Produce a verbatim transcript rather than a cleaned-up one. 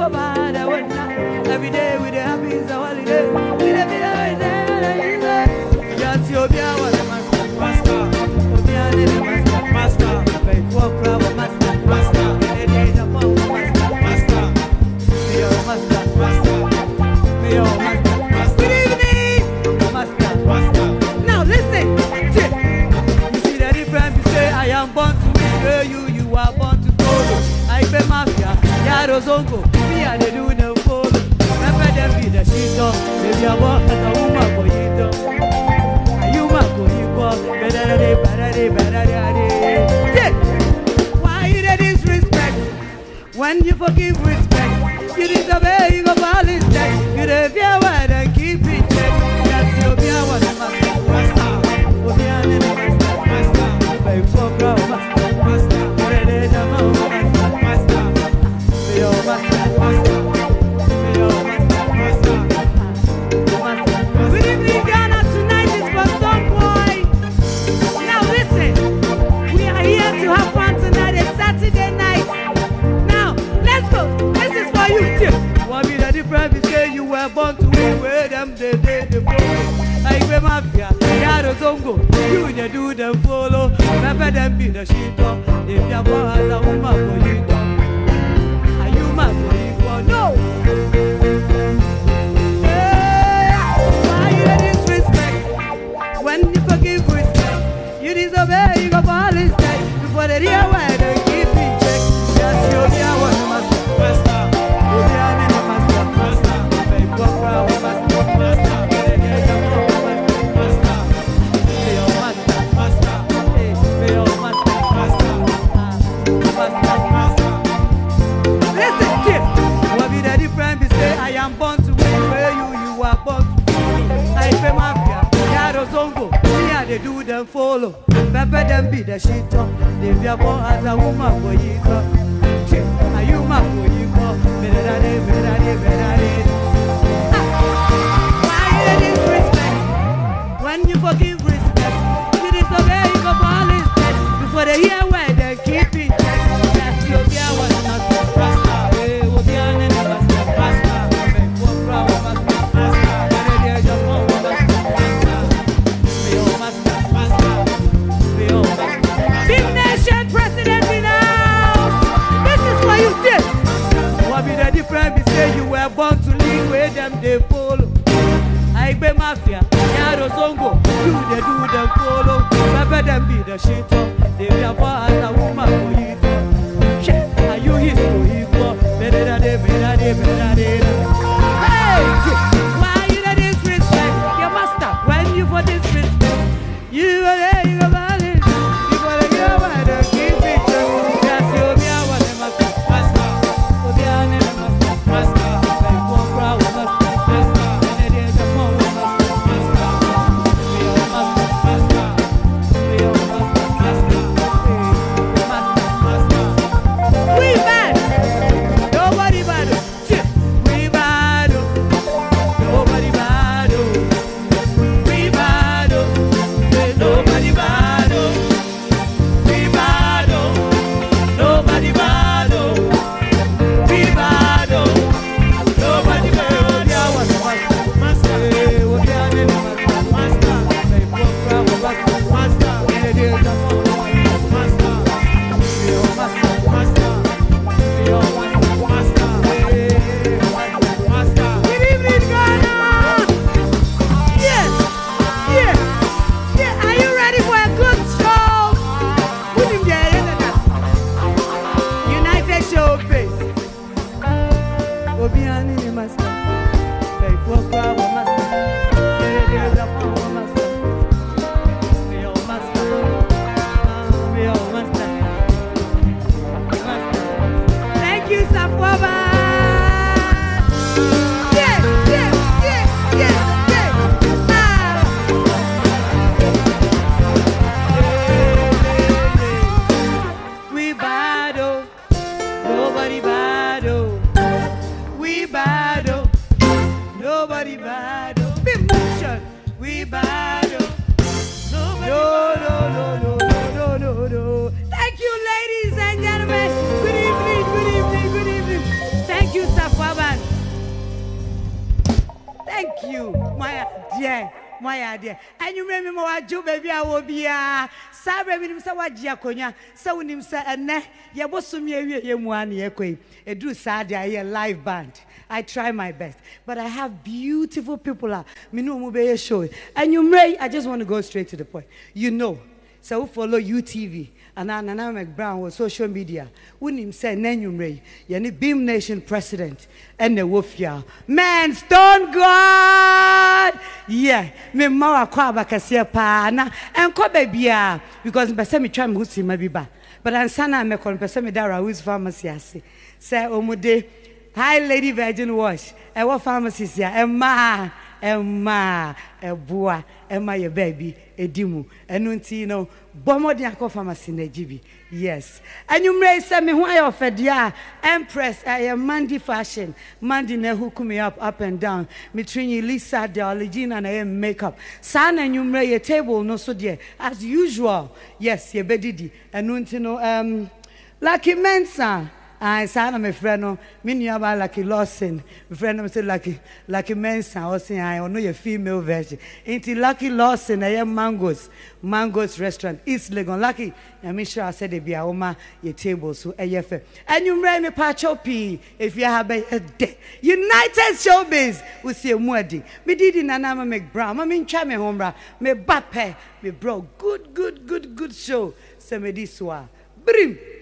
go bad, I want not. Every day with the happy is a holiday. With every day, just your beer, what a master, master. Obia, the master, master. Pay for crowd, master, master. The day, the phone, master, master. Me, your master, master. Me, your master, master. Good evening, master, master. Now listen, check. You see the difference? You say, I am born to win, you, you are born to follow. I be mafia, yaro zongo, me and they do them follow. Remember them be the shit up, baby I walk as a woman for you though. A human for you go, better day, better day, better day. Why you the disrespect? When you forgive respect, you disobey, you go fall instead. You the fear word and keep it check. That's your fear what the master, master. Obiane the master, master. Pay for ground, master, master. Ready the master. Good evening, Ghana. Tonight is for Stone Boy. Now listen, we are here to have fun tonight. It's Saturday night. Now let's go. This is for you too. What be the difference? We say you were born to win. Where them they they they follow. I be mafia, yaro zongo. You they do them follow. Remember them be the shit up. They be a boy as a woman for you. No! Yeah. Why you disrespect? When you forgive respect, you disobey, you go fall instead. Before the real way, they keep in check. Yes, you'll be a one master, master. You'll be a name master, master. Pay for crowd, master, master. Master, be your master, master. Be your master, master. Master, master. Listen, Tim. The difference is say I am born to win where you you are born to follow. I pay mafia, yaro zongo, me and they do them follow. Pepper them be the shit up. They be a born as a woman for you go. A human for you go. Better day, better day, better day. Why you disrespect? When you forgive respect, you disobey, you go fall instead. Before they hear where they keep in check. That's your dear one, not the rasta. You were born to lead where them they follow. I be mafia, yaro zongo. You they do them follow. Remember them be the shit up. They be a boy as a woman for you. Shit, are you his for you? Better than they, better than better than. Hey, why you the disrespect? Your master, when you for disrespect, you go there, you go back in. You go to get away, they keep it check. Yes, you'll be a one master, master. Obiane the master, master. Pay for crowd, master, master. And it is a phone, master, master. Be your master, master. Be your master, master. Master, master. We bad. Nobody bad. Chip. We bad. Nobody bad. We bad. Nobody bad. We bad. Nobody bad. We bad. Nobody bad. Yeah, what the master? Hey, what the name master? Master. They broke ground, master. Master. They did the phone, master. Be your master, master. Be your master, master. Hey, master, master. Good evening, Ghana. Yes, yeah, yeah. Are you ready for a good show? Put him there, United Showbiz. Obiane the master. Pay for crowd, master. They did the phone, master. Be your master. Be your master. Master. Thank you, Safoba. Yeah, yeah, yeah, yeah, yeah. Ah. We battle, nobody battle. We battle, nobody battle. Big motion. We battle, nobody no, no, no, no, no, no, no. Thank you, ladies and gentlemen. Good evening, good evening, good evening. Thank you, Safa. my dear. My idea, and you remember what you baby I will be a Sabra with him, so what Giaconia, so when him say, and ne, ya was some year one year quay, a do sad a live band. I try my best, but I have beautiful people. Me no move show, and you may. I just want to go straight to the point. You know, so we follow U T V and Nana McBrown with social media. When him say, "Nenyu Ray, you need Beam Nation president and the wolf ya man, Stone God." Yeah, me mawa kwa bakasia pa na enko baby because me me try me see maybe ba, but ansana me kon pese me dara who's pharmacy ase. Say omude. Hi, Lady Virgin Wash. And what pharmacy is here? Emma, Emma, a boy, Emma, your baby, a dimu, and unti no, Bomodiaco pharmacy in the G B. Yes. And you may say me why of a dear Empress, I am Mandy fashion, Mandy ne who come me up, up and down, between Lisa, the origin, and I am makeup. Son and you may a table, no so dear, as usual. Yes, your bedidi, and unti no, um, Lucky Mensa. I said, my friend, no, meaning about Lucky Lawson. My friend, I'm saying Lucky, Lucky Mensa, or saying I know your female version. Ain't Lucky Lawson, I am Mangoes, Mangoes restaurant, East Legon. Lucky, I'm sure I said it be a oma, your table, so A F. And you may me pachopi if you have a day. United Showbiz, we see a wedding. Me did in Anama McBrown, I mean, try me home, me bape, me bro, good, good, good, good show. So me this one. Brim.